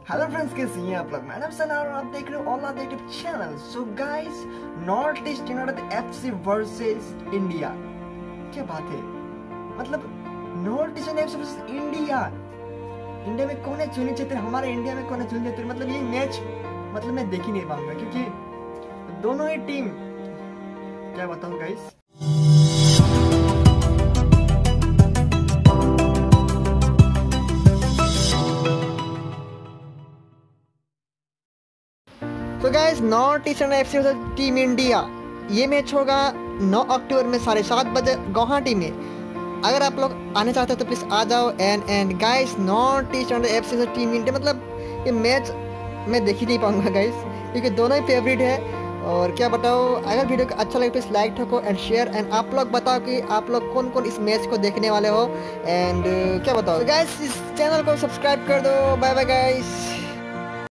Hello friends, कैसे हैं आप लोग? मैडम सना और आप देख रहे हो all YouTube channel. So guys, North East United FC versus India. क्या बात है, मतलब North East FC versus India. India में कौन है चुनी चाहते, हमारे इंडिया में कौन है चुनी चाहते, मतलब ये मैच मतलब मैं देख ही नहीं पाऊंगा क्योंकि दोनों ही टीम, क्या बताऊं गाइस। तो guys, North Eastern FC versus team India, ये मैच होगा 9 अक्टूबर में 7:30 बजे गुवाहाटी में। अगर आप लोग आने चाहते हो तो प्लीज़ आ जाओ। And guys, North Eastern FC versus team India, मतलब ये मैच मैं देख ही नहीं पाऊंगा गाइस क्योंकि दोनों ही फेवरेट है। और क्या बताओ, अगर वीडियो को अच्छा लगे प्लीज़ लाइक ठोको एंड शेयर। एंड आप लोग बताओ कि आप लोग कौन कौन इस मैच को देखने वाले हो। एंड क्या बताओ गाइस, इस चैनल को सब्सक्राइब कर दो। Bye bye guys.